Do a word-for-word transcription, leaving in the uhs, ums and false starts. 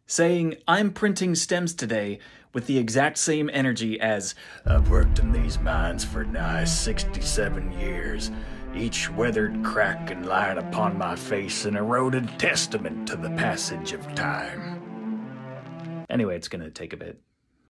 saying, I'm printing stems today with the exact same energy as, I've worked in these mines for nigh sixty-seven years, each weathered crack and line upon my face an eroded testament to the passage of time. Anyway, it's gonna take a bit.